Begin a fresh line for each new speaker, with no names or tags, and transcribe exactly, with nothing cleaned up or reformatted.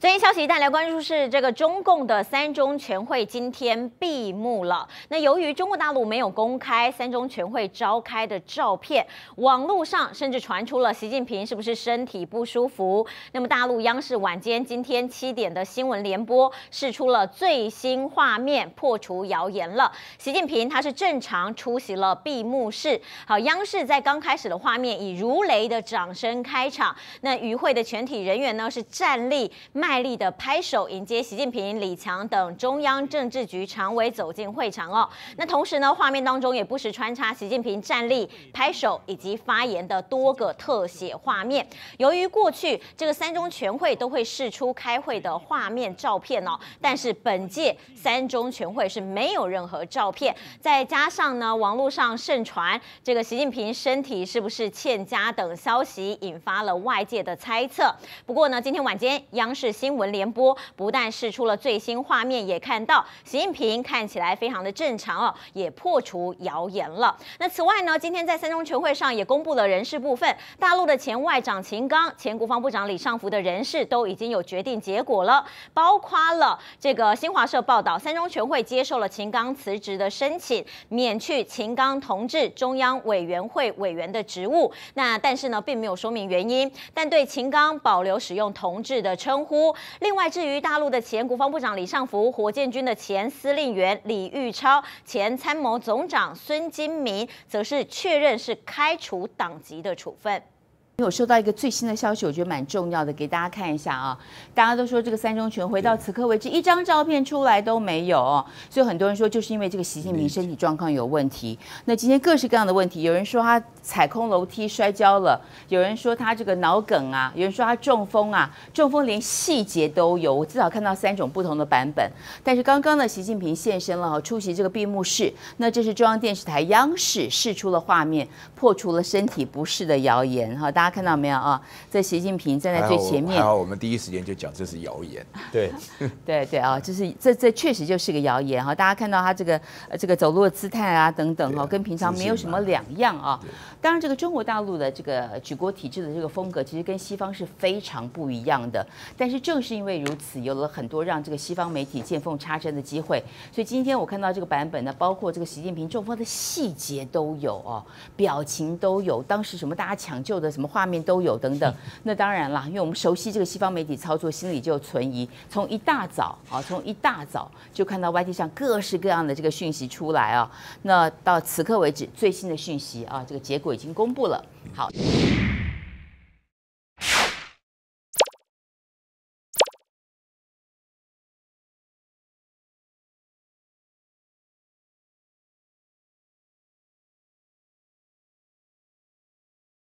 最新消息，带来关注是这个中共的三中全会今天闭幕了。那由于中国大陆没有公开三中全会召开的照片，网络上甚至传出了习近平是不是身体不舒服。那么大陆央视晚间今天七点的新闻联播释出了最新画面，破除谣言了。习近平他是正常出席了闭幕式。好，央视在刚开始的画面以如雷的掌声开场，那与会的全体人员呢是站立。卖力的拍手迎接习近平、李强等中央政治局常委走进会场哦。那同时呢，画面当中也不时穿插习近平站立、拍手以及发言的多个特写画面。由于过去这个三中全会都会释出开会的画面照片哦，但是本届三中全会是没有任何照片。再加上呢，网络上盛传这个习近平身体是不是欠佳等消息，引发了外界的猜测。不过呢，今天晚间央视新闻联播不但释出了最新画面，也看到习近平看起来非常的正常哦，也破除谣言了。那此外呢，今天在三中全会上也公布了人事部分，大陆的前外长秦刚、前国防部长李尚福的人事都已经有决定结果了，包括了这个新华社报道，三中全会接受了秦刚辞职的申请，免去秦刚同志中央委员会委员的职务。那但是呢，并没有说明原因，但对秦刚保留使用同志的称呼。另外，至于大陆的前国防部长李尚福、火箭军的前司令员李玉超、前参谋总长孙金明，则是确认是开除党籍的处分。
有收到一个最新的消息，我觉得蛮重要的，给大家看一下啊。大家都说这个三中全会到此刻为止一张照片出来都没有哦，所以很多人说就是因为这个习近平身体状况有问题。那今天各式各样的问题，有人说他踩空楼梯摔跤了，有人说他这个脑梗啊，有人说他中风啊，中风连细节都有，我至少看到三种不同的版本。但是刚刚呢，习近平现身了，出席这个闭幕式。那这是中央电视台央视释出了画面，破除了身体不适的谣言哈，大家。大家看到没有啊？这习近平站在最前面。
还好我们第一时间就讲这是谣言。对，
对对啊，这是这这确实就是个谣言哈。大家看到他这个呃这个走路的姿态啊等等哈，跟平常没有什么两样啊。当然，这个中国大陆的这个举国体制的这个风格，其实跟西方是非常不一样的。但是正是因为如此，有了很多让这个西方媒体见缝插针的机会。所以今天我看到这个版本呢，包括这个习近平中风的细节都有哦，表情都有，当时什么大家抢救的什么。画面都有等等，那当然啦，因为我们熟悉这个西方媒体操作，心里就有存疑。从一大早啊，从一大早就看到 Y T 上各式各样的这个讯息出来啊，那到此刻为止最新的讯息啊，这个结果已经公布了。好。